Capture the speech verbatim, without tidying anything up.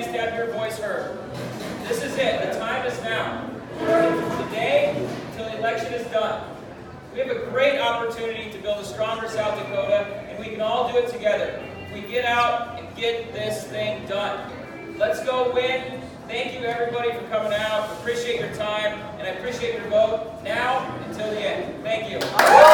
chance to have your voice heard. This is it. The time is now. From today until the election is done. We have a great opportunity to build a stronger South Dakota, and we can all do it together. We get out and get this thing done. Let's go win. Thank you, everybody, for coming out. Appreciate your time, and I appreciate your vote now until the end. Thank you.